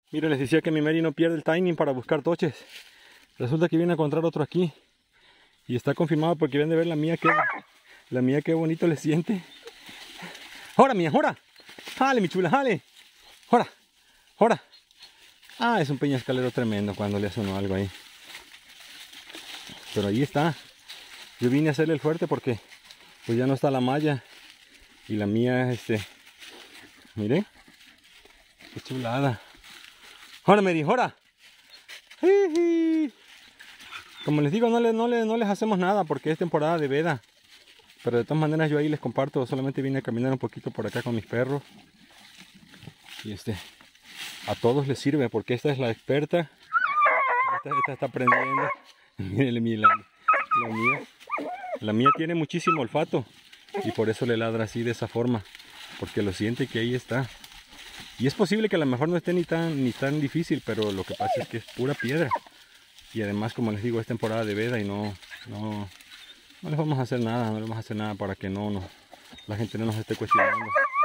Mira, les decía que mi Mary no pierde el timing para buscar toches. Resulta que viene a encontrar otro aquí. Y está confirmado porque vienen de ver la mía qué bonito le siente. ¡Jora, mía, jora! ¡Jale, mi chula, jale! ¡Jora! ¡Jora! Ah, es un peñascalero tremendo cuando le hace uno algo ahí. Pero ahí está. Yo vine a hacerle el fuerte porque pues ya no está la malla. Y la mía, mire. ¡Qué chulada! ¡Jora, Mary, jora! Como les digo, no les hacemos nada porque es temporada de veda. Pero de todas maneras yo ahí les comparto. Solamente vine a caminar un poquito por acá con mis perros. Y a todos les sirve porque esta es la experta. Esta está aprendiendo. Miren la mía tiene muchísimo olfato. Y por eso le ladra así de esa forma. Porque lo siente que ahí está. Y es posible que a lo mejor no esté ni tan difícil. Pero lo que pasa es que es pura piedra. Y además, como les digo, es temporada de veda y no les vamos a hacer nada. No les vamos a hacer nada para que la gente no nos esté cuestionando.